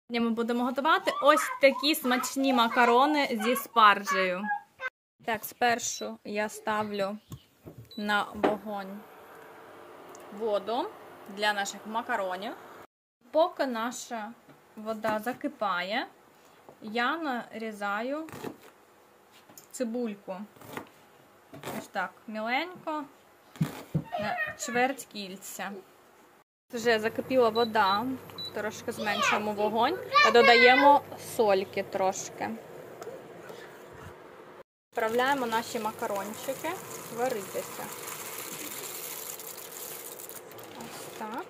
Ми будемо готувати ось такі смачні макарони зі спаржею. Так, спершу я ставлю на вогонь воду для наших макаронів. Поки наша вода закипає, я нарізаю цибульку. Ось так, міленько, на чверть кільця. Вже закипіла вода, трошки зменшуємо вогонь та додаємо сольки трошки. Відправляємо наші макарончики варитися. Ось так.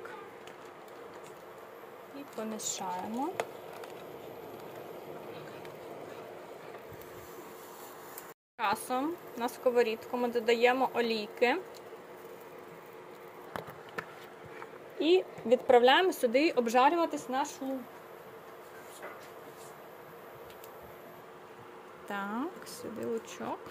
І помішаємо. Часом на сковорідку ми додаємо олійки. І відправляємо сюди обжарюватись наш лук. Так, сюди лучок.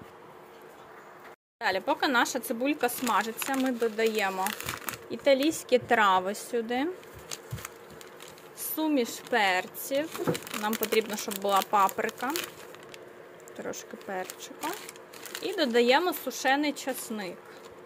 Далі, поки наша цибулька смажиться, ми додаємо італійські трави сюди, суміш перців. Нам потрібно, щоб була паприка, трошки перчика. І додаємо сушений часник.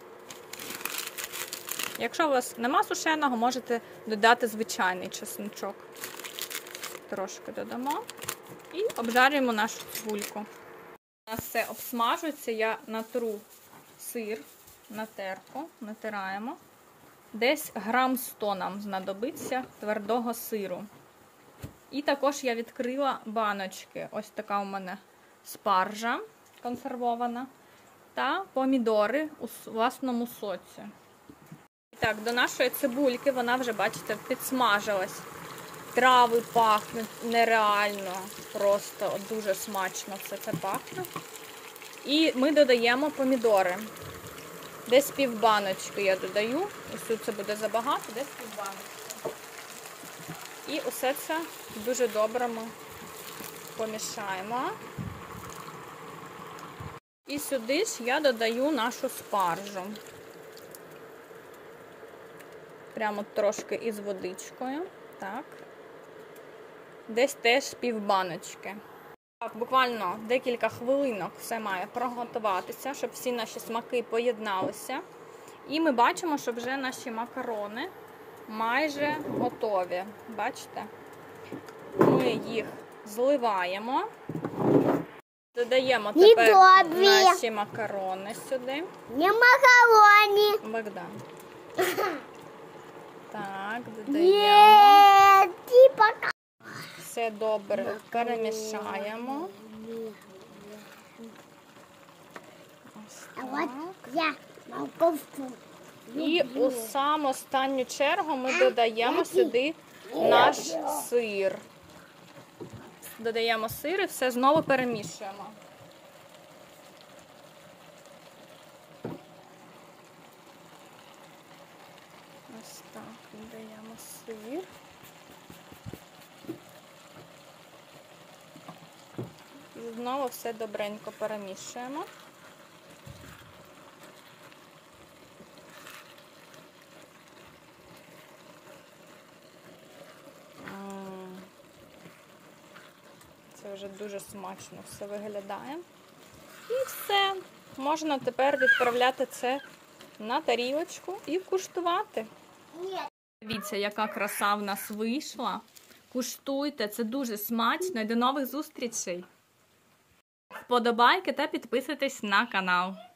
Якщо у вас нема сушеного, можете додати звичайний чесничок. Трошки додамо і обжарюємо нашу цибульку. У нас все обсмажується, я натру сир на терку, натираємо. Десь грам 100 нам знадобиться твердого сиру. І також я відкрила баночки. Ось така у мене спаржа консервована та помідори у власному соці. Так, до нашої цибульки, вона вже, бачите, підсмажилась. Трави пахнуть нереально, просто дуже смачно все це пахне. І ми додаємо помідори. Десь півбаночки я додаю. Ось це буде забагато, десь півбаночки. І усе це дуже добре ми помішаємо. І сюди ж я додаю нашу спаржу. Прямо трошки із водичкою. Так. Десь теж півбаночки. Так, буквально декілька хвилинок все має проготуватися, щоб всі наші смаки поєдналися. І ми бачимо, що вже наші макарони майже готові. Бачите? Ми їх зливаємо. Додаємо тепер наші макарони сюди. Не макарони. Богдан. Так, додаємо. Все добре перемішаємо. Ось так. Я морковку. І у саму останню чергу ми додаємо сюди наш сир. Додаємо сир і все знову перемішуємо. Ось так, додаємо сир. І знову все добренько перемішуємо. Це вже дуже смачно все виглядає. І все. Можна тепер відправляти це на тарілочку і куштувати. Дивіться, яка краса в нас вийшла. Куштуйте, це дуже смачно. І до нових зустрічей. Вподобайки та підписуйтесь на канал.